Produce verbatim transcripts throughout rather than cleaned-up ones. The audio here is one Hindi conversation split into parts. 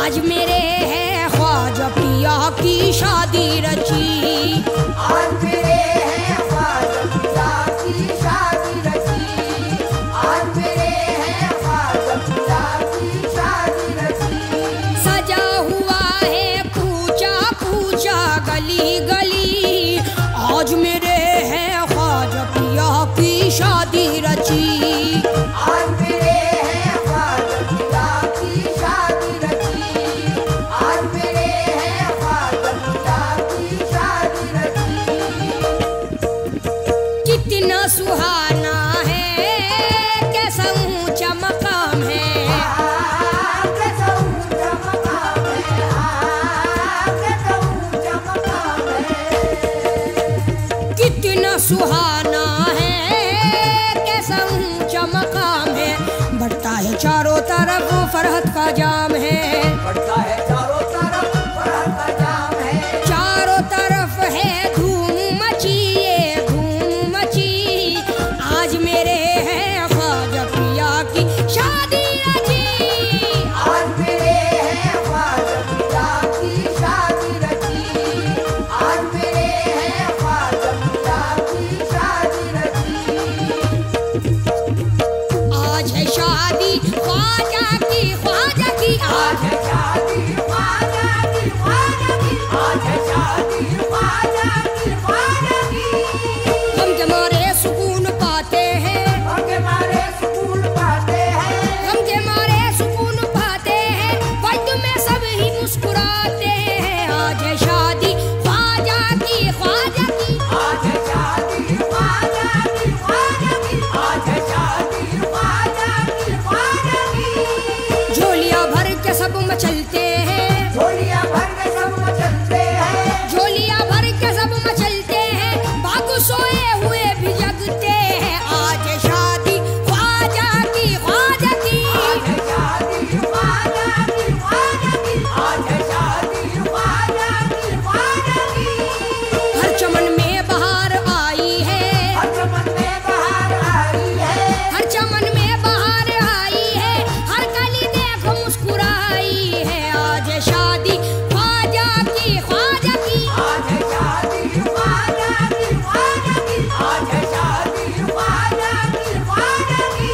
आज मेरे है ख्वाजा पिया की शादी रची, आज मेरे है ख्वाजा पिया की शादी रची, आज मेरे है ख्वाजा पिया की शादी रची। सजा हुआ है पूछा पूछा गली गली, आज मेरे है ख्वाजा पिया की शादी रची, आज मेरे है ख्वाजा पिया की शादी रची, आज मेरे है ख्वाजा पिया की शादी रची। कितना सुहाना है, कैसा ऊंचा मकाम है, आ, कैसा ऊंचा मकाम है, आ, कैसा ऊंचा मकाम है। कितना सुहाना है, कैसा ऊंचा मकाम है। बढ़ता है चारों तरफ फरहत का जाम है, बढ़ता है चारों तरफ फरहत का जाम है, चारों तरफ है धूम मची ये धूम मची, आज मेरे है ख्वाजा पिया की शादी रची, आज मेरे है ख्वाजा पिया की शादी रची, आज मेरे है ख्वाजा पिया की शादी रची। आज है शादी ख्वाजा की ख्वाजा की, आज है शादी ख्वाजा की ख्वाजा की, आज है शादी ख्वाजा की ख्वाजा की। हम के मारे सुकून पाते हैं, हम के मारे सुकून पाते हैं, हम के मारे सुकून पाते हैं, वक्त में सब ही मुस्कुराते हैं। आज है शादी ख्वाजा की ख्वाजा की, आज है शादी ख्वाजा की ख्वाजा की, आज है शादी ख्वाजा की ख्वाजा की। झोलियां भर के सब मचलते हैं, झोलियां भर के सब मचलते हैं, झोलियां भर के सब मचलते हैं, बाग सोए हुए भी जगते हैं। आज है शादी ख्वाजा की ख्वाजा की, आज है शादी ख्वाजा की ख्वाजा की, आज है शादी ख्वाजा की ख्वाजा की। हर चमन में बहार आई है, हर चमन में बहार आई है, हर चमन में बहार आई है, हर कली देखो मुस्कुराई है। आज है शादी ख्वाजा की ख्वाजा की, आज है शादी ख्वाजा की ख्वाजा की, आज है शादी ख्वाजा की ख्वाजा की।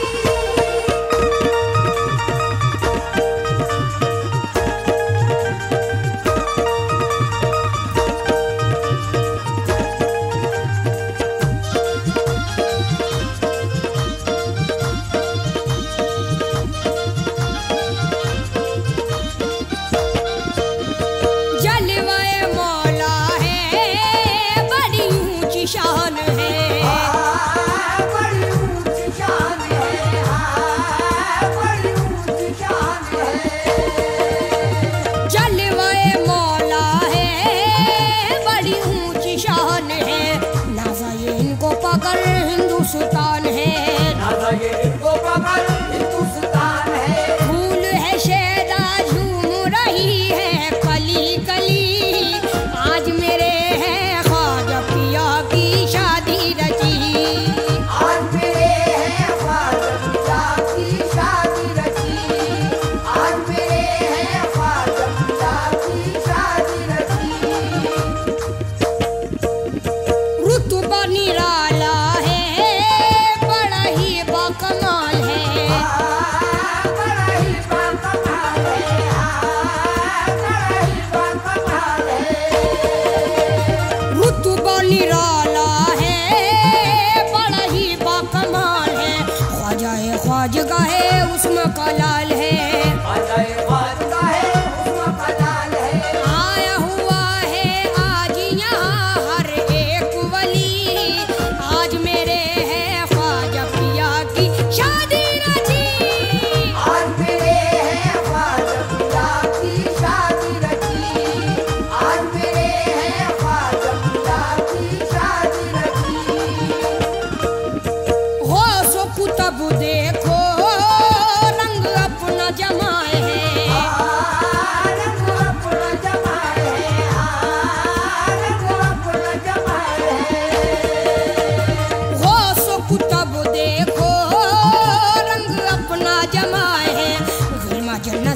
जलवाए मौला है, बड़ी ऊंची शान है, आ, बड़ी ऊंची शान है, आ, बड़ी ऊंची शान है। जलवाए मौला है, बड़ी ऊंची शान है। नाज़ा ये इनको पकड़ हिंदुस्तान है, नाज़ा ये इनको पकड़ हिंदुस्तान है, फूल है शैदा झूम रही है कली कली, आज मेरे है ख्वाजा पिया की शादी रची, आज मेरे है ख्वाजा पिया की शादी रची, आज मेरे है ख्वाजा पिया की शादी रची। रुतबा निराला है, बड़ा ही बाकमाल है, आ, बड़ा ही बाकमाल है, आ, बड़ा ही बाकमाल है। रुतबा निराला है, बड़ा ही बाकमाल है। ख्वाजा है ख्वाजगा है उसमें कलाल है, ख्वाजा ये ख्वाजा है उसमें कलाल है, आया हुआ है आज यहाँ हर एक वली, आज मेरे है ख्वाजा पिया की शादी रची, आज मेरे है ख्वाजा पिया की शादी रची, आज मेरे है ख्वाजा पिया की शादी रची। गौसो कुतब देखो रंग अपना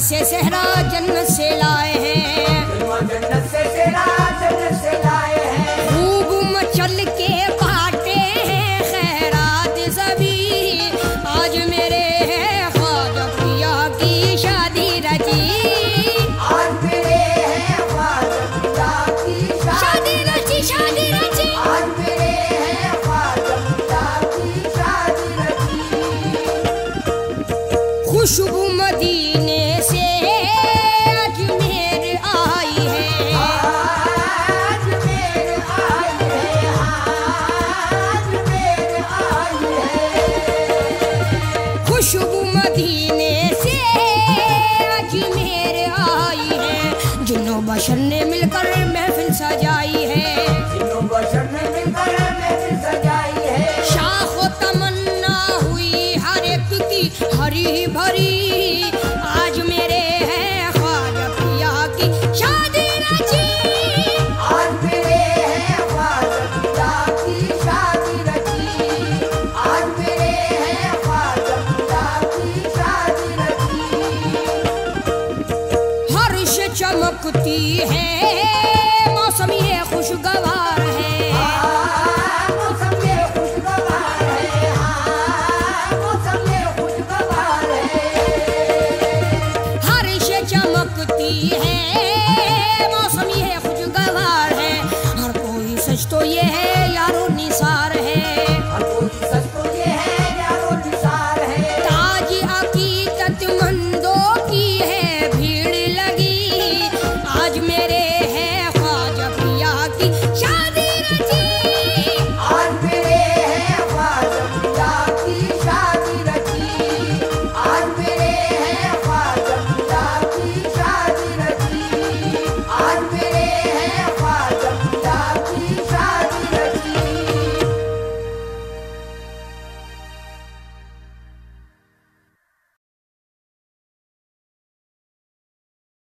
से सहरा जन्नत से लाए हैं, जन्नत से सेहरा जन्नत से लाए हैं। खूब मचल के बाटे हैं खैरात सभी, आज मेरे हैं ख्वाजा पिया की शादी रची, आज मेरे हैं ख्वाजा पिया की शादी रची शादी रची। आज मेरे हैं ख्वाजा पिया की शादी रची। खुशबू मदीने से अजमेर आई है, आज मेरे आई है, आज मेरे आई है। खुशबू मदीने से अजमेर आई है, जिन्हों बशर ने मिलकर महफिल सजाई है, जिन्हों बशर ने मिलकर महफिल सजाई है। शाखो तमन्ना हुई हर एक की हरी भरी, आज मेरे हैं ख्वाजा पिया की शादी रची, आज मेरे हैं ख्वाजा पिया की शादी रची, आज मेरे हैं ख्वाजा पिया की शादी रची। हर्ष चमकती है मौसम ये खुशगवार है, मौसम ये खुशगवार है, हाँ, मौसम ये खुशगवार है। हर्ष चमकती है मौसम ये खुशगवार है, हर कोई सच तो ये है यारो निसार है, हर कोई